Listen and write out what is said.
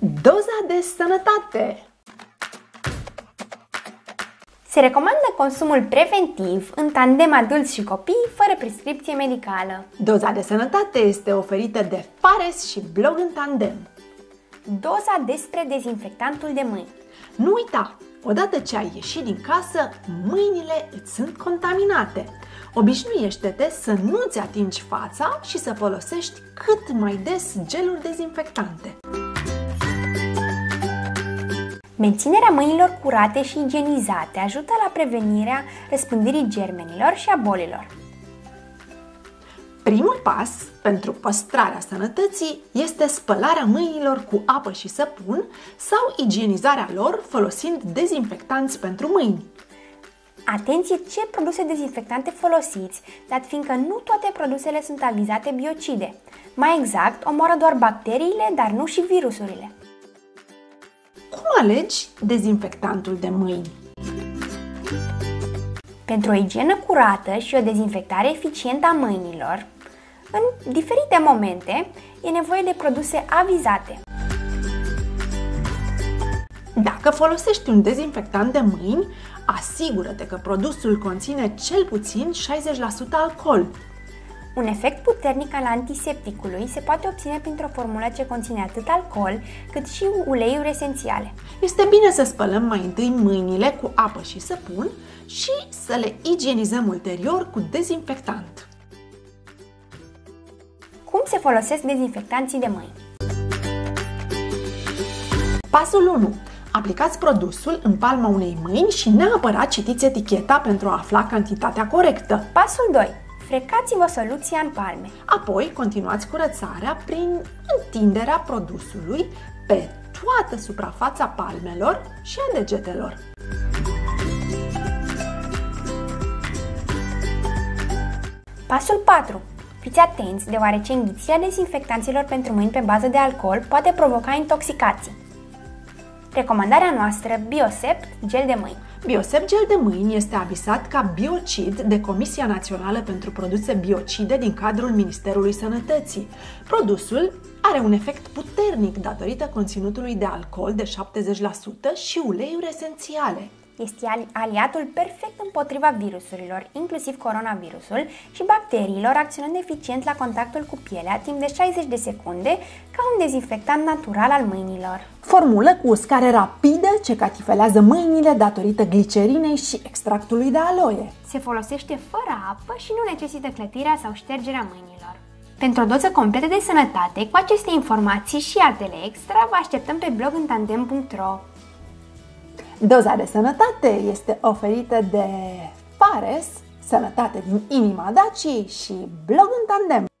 Doza de sănătate. Se recomandă consumul preventiv în tandem adulți și copii fără prescripție medicală. Doza de sănătate este oferită de Fares și Blog în tandem. Doza despre dezinfectantul de mâini. Nu uita, odată ce ai ieșit din casă, mâinile îți sunt contaminate. Obișnuiește-te să nu-ți atingi fața și să folosești cât mai des geluri dezinfectante. Menținerea mâinilor curate și igienizate ajută la prevenirea răspândirii germenilor și a bolilor. Primul pas pentru păstrarea sănătății este spălarea mâinilor cu apă și săpun sau igienizarea lor folosind dezinfectanți pentru mâini. Atenție ce produse dezinfectante folosiți, dat fiindcă nu toate produsele sunt avizate biocide. Mai exact, omoară doar bacteriile, dar nu și virusurile. Cum alegi dezinfectantul de mâini? Pentru o igienă curată și o dezinfectare eficientă a mâinilor, în diferite momente, e nevoie de produse avizate. Dacă folosești un dezinfectant de mâini, asigură-te că produsul conține cel puțin 60% alcool. Un efect puternic al antisepticului se poate obține printr-o formulă ce conține atât alcool cât și uleiuri esențiale. Este bine să spălăm mai întâi mâinile cu apă și săpun și să le igienizăm ulterior cu dezinfectant. Cum se folosesc dezinfectanții de mâini? Pasul 1. Aplicați produsul în palma unei mâini și neapărat citiți eticheta pentru a afla cantitatea corectă. Pasul 2. Frecați-vă soluția în palme. Apoi continuați curățarea prin întinderea produsului pe toată suprafața palmelor și a degetelor. Pasul 4. Fiți atenți, deoarece înghițirea dezinfectanților pentru mâini pe bază de alcool poate provoca intoxicații. Recomandarea noastră, Biosept gel de mâini. Biosept gel de mâini este avizat ca biocid de Comisia Națională pentru Produse Biocide din cadrul Ministerului Sănătății. Produsul are un efect puternic datorită conținutului de alcool de 70% și uleiuri esențiale. Este aliatul perfect împotriva virusurilor, inclusiv coronavirusul, și bacteriilor, acționând eficient la contactul cu pielea timp de 60 de secunde, ca un dezinfectant natural al mâinilor. Formulă cu uscare rapidă ce catifelează mâinile datorită glicerinei și extractului de aloe. Se folosește fără apă și nu necesită clătirea sau ștergerea mâinilor. Pentru o doză completă de sănătate, cu aceste informații și altele extra, vă așteptăm pe blog în tandem.ro. Doza de sănătate este oferită de Fares, Sănătate din inima Daciei și Blog în tandem.